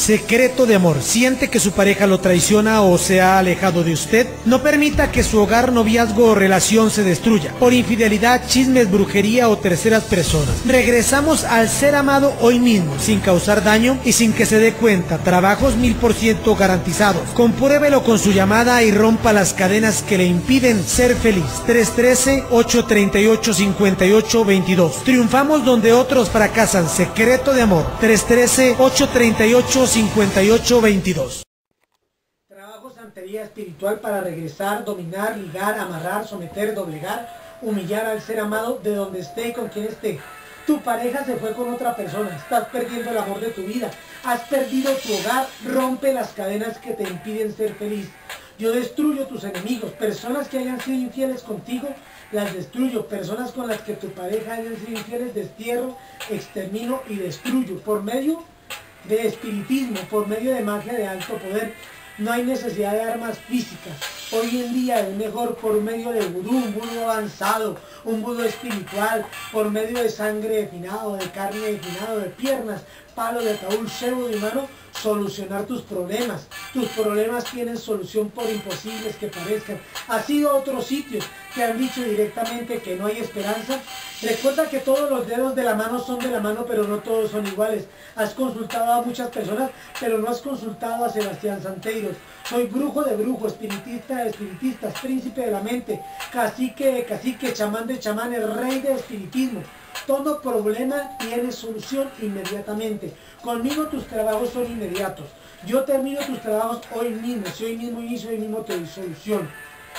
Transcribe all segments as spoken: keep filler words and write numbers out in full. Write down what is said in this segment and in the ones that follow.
Secreto de amor. ¿Siente que su pareja lo traiciona o se ha alejado de usted? No permita que su hogar, noviazgo o relación se destruya por infidelidad, chismes, brujería o terceras personas. Regresamos al ser amado hoy mismo, sin causar daño y sin que se dé cuenta. Trabajos mil por ciento garantizados. Compruébelo con su llamada y rompa las cadenas que le impiden ser feliz. tres uno tres, ocho tres ocho, cinco ocho dos dos. Triunfamos donde otros fracasan. Secreto de amor. tres uno tres, ocho tres ocho, cinco ocho dos dos. Trabajo santería espiritual para regresar, dominar, ligar, amarrar, someter, doblegar, humillar al ser amado de donde esté y con quien esté. Tu pareja se fue con otra persona, estás perdiendo el amor de tu vida, has perdido tu hogar, rompe las cadenas que te impiden ser feliz. Yo destruyo tus enemigos, personas que hayan sido infieles contigo, las destruyo, personas con las que tu pareja hayan sido infieles, destierro, extermino y destruyo, por medio de espiritismo, por medio de magia de alto poder. No hay necesidad de armas físicas. Hoy en día es mejor por medio de vudú, un vudú avanzado, un vudú espiritual, por medio de sangre de finado, de carne de finado, de piernas, palo de ataúd, cebo de mano, solucionar tus problemas. Tus problemas tienen solución por imposibles que parezcan. ¿Has ido a otros sitios que han dicho directamente que no hay esperanza? Recuerda que todos los dedos de la mano son de la mano, pero no todos son iguales. Has consultado a muchas personas, pero no has consultado a Sebastián Santeiros. Soy brujo de brujo, espiritista de espiritistas, príncipe de la mente, cacique de cacique, chamán de chamanes, rey de espiritismo. Todo problema tiene solución inmediatamente. Conmigo tus trabajos son inmediatos. Yo termino tus trabajos hoy mismo. Si hoy mismo inicio, hoy mismo te doy solución.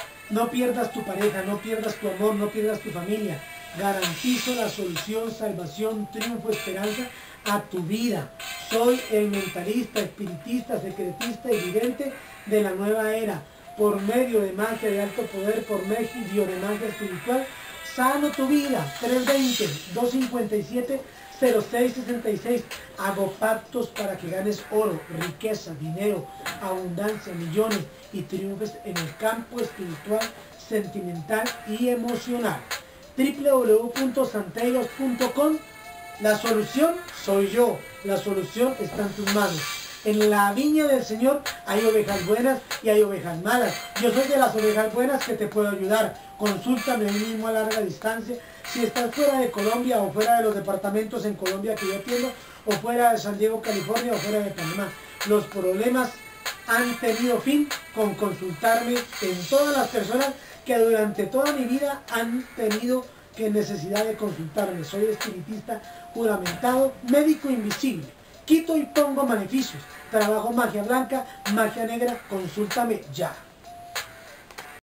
No pierdas tu pareja, no pierdas tu amor, no pierdas tu familia. Garantizo la solución, salvación, triunfo, esperanza a tu vida. Soy el mentalista, espiritista, secretista y vidente de la nueva era. Por medio de magia de alto poder, por medio de magia espiritual, sano tu vida. Tres veinte, dos cincuenta y siete, cero seis sesenta y seis. Hago pactos para que ganes oro, riqueza, dinero, abundancia, millones y triunfes en el campo espiritual, sentimental y emocional. w w w punto santeiros punto com. La solución soy yo. La solución está en tus manos. En la viña del Señor hay ovejas buenas y hay ovejas malas. Yo soy de las ovejas buenas que te puedo ayudar. Consúltame hoy mismo a larga distancia. Si estás fuera de Colombia o fuera de los departamentos en Colombia que yo atiendo, o fuera de San Diego, California, o fuera de Panamá, los problemas han tenido fin con consultarme en todas las personas que durante toda mi vida han tenido que necesidad de consultarme. Soy espiritista juramentado, médico invisible. Quito y pongo maleficios. Trabajo magia blanca, magia negra. Consúltame ya.